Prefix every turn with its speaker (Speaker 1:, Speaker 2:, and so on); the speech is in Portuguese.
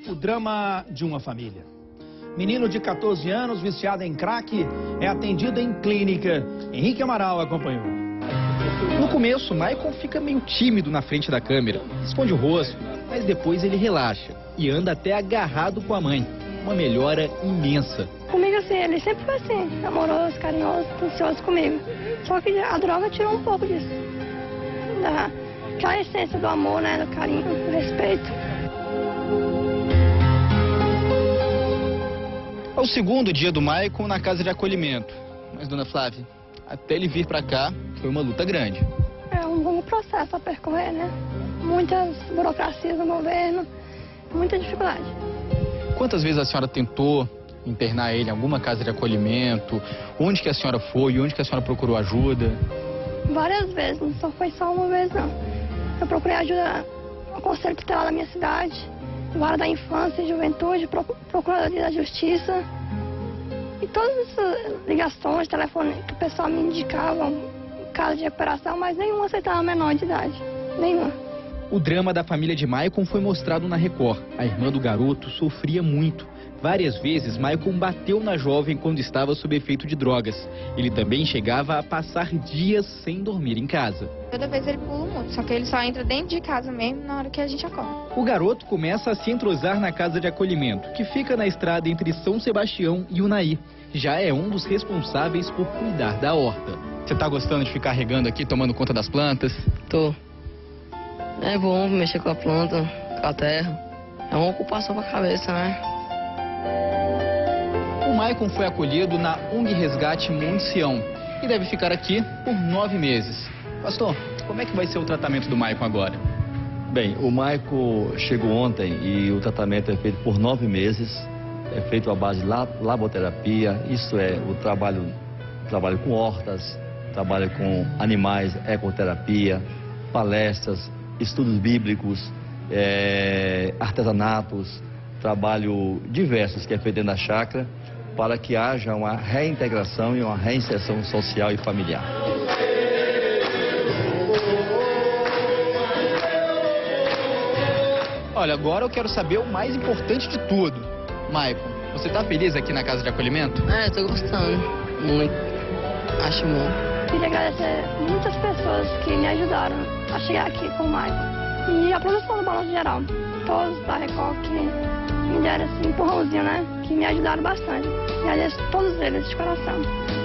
Speaker 1: O drama de uma família. Menino de 14 anos, viciado em crack, é atendido em clínica. Henrique Amaral acompanhou.
Speaker 2: No começo, Maicon fica meio tímido na frente da câmera, esconde o rosto, mas depois ele relaxa e anda até agarrado com a mãe. Uma melhora imensa.
Speaker 3: Comigo assim, ele sempre foi assim, amoroso, carinhoso, atencioso comigo. Só que a droga tirou um pouco disso. Aquela essência do amor, né, do carinho, do respeito.
Speaker 2: É o segundo dia do Maicon na casa de acolhimento. Mas, dona Flávia, até ele vir pra cá, foi uma luta grande.
Speaker 3: É um longo processo a percorrer, né? Muitas burocracias no governo, muita dificuldade.
Speaker 2: Quantas vezes a senhora tentou internar ele em alguma casa de acolhimento? Onde que a senhora foi? Onde que a senhora procurou ajuda?
Speaker 3: Várias vezes, não só foi só uma vez, não. Eu procurei ajuda no Conselho Tutelar da minha cidade, Vara da Infância e Juventude, Procuradoria da Justiça. E todas essas ligações, telefone que o pessoal me indicava em caso de recuperação, mas nenhum aceitava menor de idade. Nenhum.
Speaker 2: O drama da família de Maicon foi mostrado na Record. A irmã do garoto sofria muito. Várias vezes, Maicon bateu na jovem quando estava sob efeito de drogas. Ele também chegava a passar dias sem dormir em casa.
Speaker 4: Toda vez ele pula muito, só que ele só entra dentro de casa mesmo na hora que a gente acorda.
Speaker 2: O garoto começa a se entrosar na casa de acolhimento, que fica na estrada entre São Sebastião e Unai. Já é um dos responsáveis por cuidar da horta. Você tá gostando de ficar regando aqui, tomando conta das plantas?
Speaker 5: Tô. É bom mexer com a planta, com a terra. É uma ocupação pra cabeça, né?
Speaker 2: O Maicon foi acolhido na ONG Resgate Monte Sião e deve ficar aqui por 9 meses. Pastor, como é que vai ser o tratamento do Maicon agora?
Speaker 6: Bem, o Maicon chegou ontem e o tratamento é feito por 9 meses. É feito à base de laboterapia, isso é o trabalho com hortas, trabalho com animais, ecoterapia, palestras, estudos bíblicos, artesanatos, trabalho diversos que é feito dentro da chácara para que haja uma reintegração e uma reinserção social e familiar.
Speaker 2: Olha, agora eu quero saber o mais importante de tudo. Maicon, você tá feliz aqui na casa de acolhimento?
Speaker 5: Tô gostando. Muito. Acho bom.
Speaker 3: Queria agradecer muitas pessoas que me ajudaram a chegar aqui com o Maicon. E a produção do Balanço Geral. Todos da Record que me deram esse empurrãozinho, né? Que me ajudaram bastante. E agradeço a todos eles de coração.